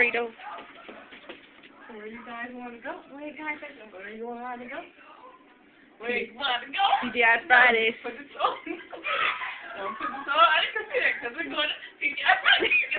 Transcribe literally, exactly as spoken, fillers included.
burrito. Where you guys want to go? Where you guys want to go? Where you want to go? Where you want to go? T G I Fridays. Put this on. Don't put this on. I didn't consider it because we're going to T G I Fridays.